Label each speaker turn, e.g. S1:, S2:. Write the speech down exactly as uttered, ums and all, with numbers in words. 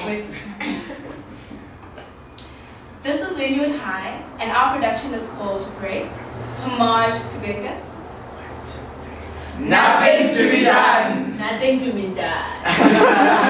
S1: voice. This is Windwood High, and our production is called Break, homage to Beckett.
S2: Nothing to be done.
S3: Nothing to be done.